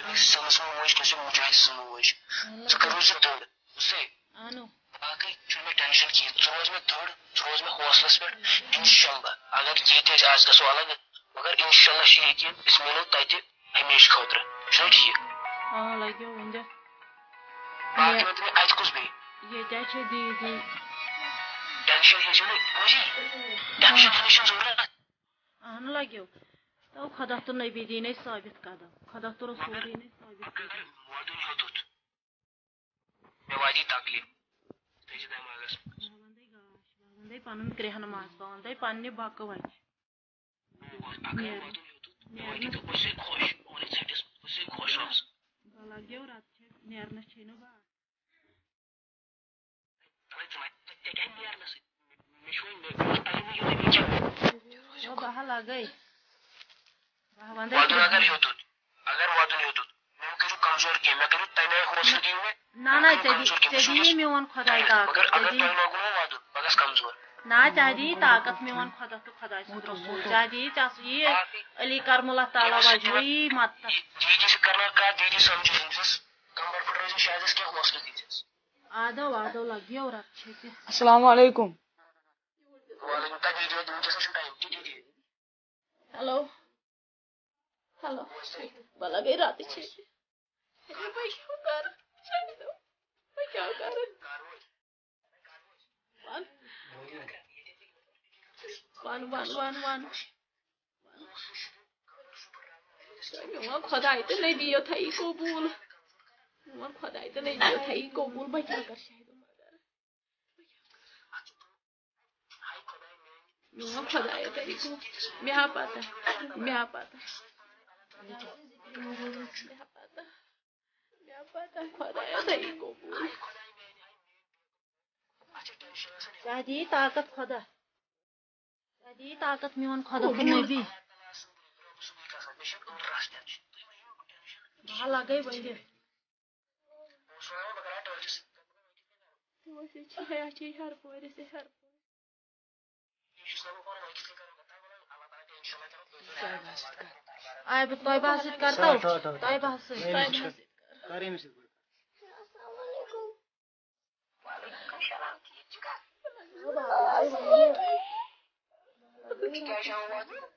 sons में मोज कसे मुजाहिद सन मोज स करो ज दौड़ उसे आनो बाकी छुने टेंशन की रोज में दौड़ रोज में हौसलस पे इंशाल्लाह अगर ये ते आज गसो अलग मगर इंशाल्लाह शी कि इस मिलो तते हमेशा खतरा छ ठीक हां लग्यो वंजा बाकी में आज कुछ भी ये चाचे दीदी टेंशन है जो मुझे टेंशन जरूरत आन लग्यो तो खुदा तो नबी दीन साबित कदम खुदा तो रसूल दीन साबित कदम वादन होतुत मैं वादी तकलीफ तेज दिमागस बागंदे पनन क्रेहन मास बागंदे पन्ने बाक वच अगर वादन होतुत वादी तो बसे खुश और सेटिस बसे खुश आस लग्यो रात छे नेरना छेनो बा तले तले ते नेरना से मिशोइन में टाइम यो दे बिचा वो बाह लागई बागंदे वादन अगर वादन होतुत मैं करू कमजोर के मैं करू तने हौसला दी में ना चदी मेवन खुदा ताकत अगर तो लगनो वादन बगस कमजोर ना चादी ताकत मेवन खुदा तो खुदा रसूल चादी चासी अली करमुल्लाह ताला वजही मत दीदी से करना का दीदी समझो इंसस कंबर पर रोज शायद इसके हौसला दीजिए आदो लगियो और अच्छे से अस्सलाम वालेकुम वालेकुम ता दीदी दो जैसा टाइम दीदी हेलो भला गई रात छे अरे भाई क्या कर छोड़ दो मैं क्या कर वन मैं खुदा तो नहीं दियो था ई कबूल मैं खुदा तो नहीं दियो था ई कबूल मैं क्या कर शायद मैं खुदा तो ई मैं पता खुदा तो ई कबूल शादी ताकत खुदा शादी ताकत मेवन खुदा तो नबी बाह लगे बंदे वो से हर पोरे से हर आय बत तोय बात करता हूं तोय बात से करीम से क्या